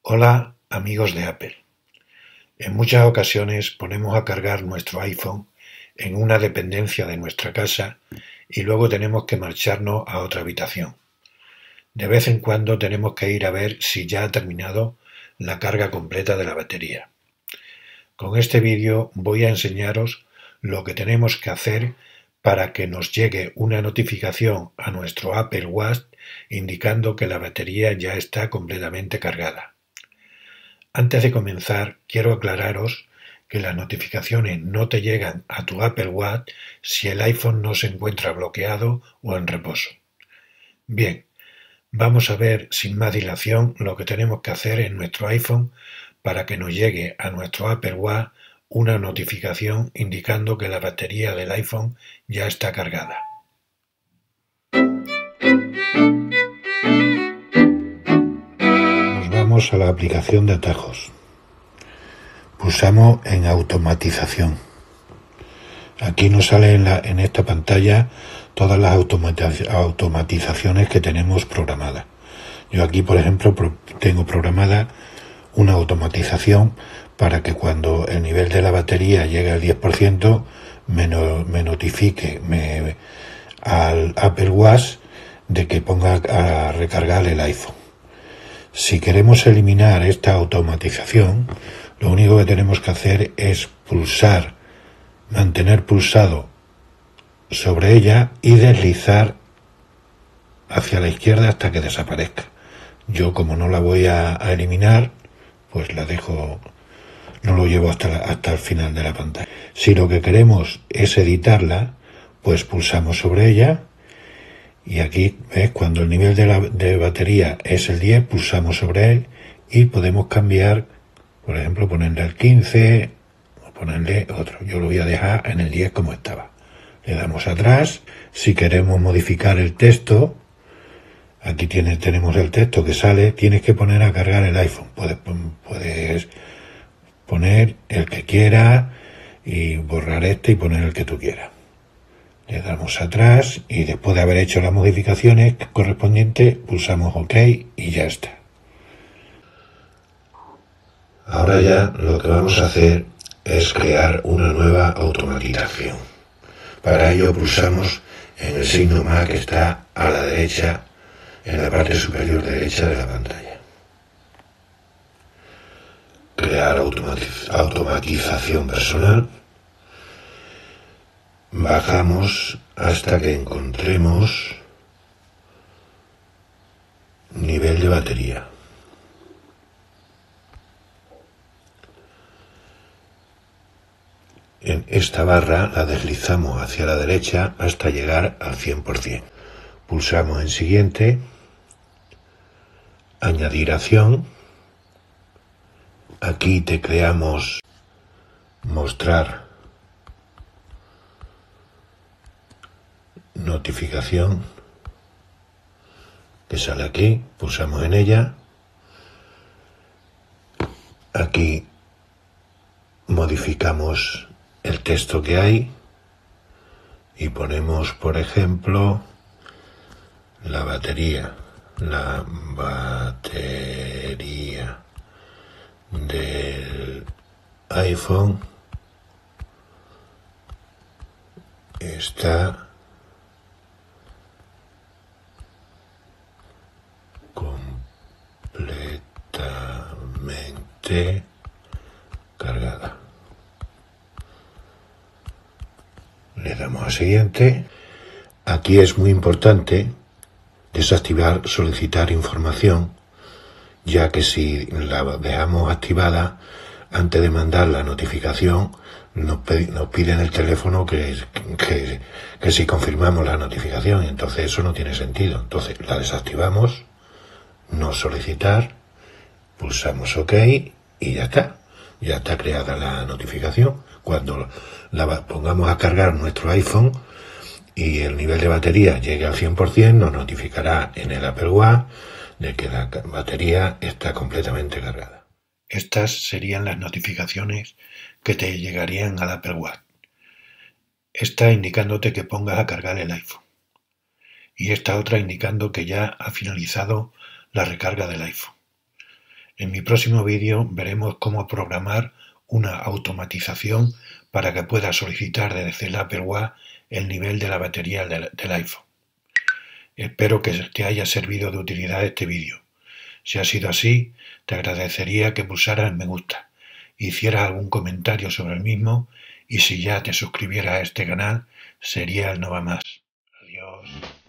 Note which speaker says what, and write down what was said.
Speaker 1: Hola amigos de Apple. En muchas ocasiones ponemos a cargar nuestro iPhone en una dependencia de nuestra casa y luego tenemos que marcharnos a otra habitación. De vez en cuando tenemos que ir a ver si ya ha terminado la carga completa de la batería. Con este vídeo voy a enseñaros lo que tenemos que hacer para que nos llegue una notificación a nuestro Apple Watch indicando que la batería ya está completamente cargada. Antes de comenzar, quiero aclararos que las notificaciones no te llegan a tu Apple Watch si el iPhone no se encuentra bloqueado o en reposo. Bien, vamos a ver sin más dilación lo que tenemos que hacer en nuestro iPhone para que nos llegue a nuestro Apple Watch una notificación indicando que la batería del iPhone ya está cargada. Nos vamos a la aplicación de atajos. Pulsamos en automatización. Aquí nos sale en esta pantalla todas las automatizaciones que tenemos programadas. Yo aquí, por ejemplo, tengo programada una automatización para que cuando el nivel de la batería llegue al 10% me notifique al Apple Watch de que ponga a recargar el iPhone. Si queremos eliminar esta automatización, lo único que tenemos que hacer es mantener pulsado sobre ella y deslizar hacia la izquierda hasta que desaparezca. Yo, como no la voy a eliminar, pues la dejo, no lo llevo hasta el final de la pantalla. Si lo que queremos es editarla, pues pulsamos sobre ella y aquí, ¿ves? Cuando el nivel de batería es el 10, pulsamos sobre él y podemos cambiar, por ejemplo, ponerle el 15 o ponerle otro. Yo lo voy a dejar en el 10 como estaba. Le damos atrás. Si queremos modificar el texto, aquí tenemos el texto que sale. Tienes que poner a cargar el iPhone. Puedes poner el que quieras y borrar este y poner el que tú quieras. Le damos atrás y después de haber hecho las modificaciones correspondientes, pulsamos OK y ya está. Ahora ya lo que vamos a hacer es crear una nueva automatización. Para ello pulsamos en el signo más que está a la derecha, en la parte superior derecha de la pantalla. Crear automatización personal. Bajamos hasta que encontremos nivel de batería. En esta barra la deslizamos hacia la derecha hasta llegar al 100%. Pulsamos en siguiente, añadir acción. Aquí tecleamos mostrar notificación, que sale aquí, pulsamos en ella. Aquí modificamos el texto que hay y ponemos, por ejemplo, la batería del iPhone está completamente cargada. Le damos a siguiente. Aquí es muy importante desactivar solicitar información, ya que si la dejamos activada, antes de mandar la notificación nos piden el teléfono que si confirmamos la notificación, entonces eso no tiene sentido. Entonces la desactivamos, no solicitar, pulsamos OK y ya está creada la notificación. Cuando la pongamos a cargar nuestro iPhone y el nivel de batería llegue al 100%, nos notificará en el Apple Watch de que la batería está completamente cargada. Estas serían las notificaciones que te llegarían al Apple Watch. Esta indicándote que pongas a cargar el iPhone. Y esta otra indicando que ya ha finalizado la recarga del iPhone. En mi próximo vídeo veremos cómo programar una automatización para que puedas solicitar desde el Apple Watch el nivel de la batería del iPhone. Espero que te haya servido de utilidad este vídeo. Si ha sido así, te agradecería que pulsaras me gusta, hicieras algún comentario sobre el mismo y si ya te suscribieras a este canal, sería el no va más. Adiós.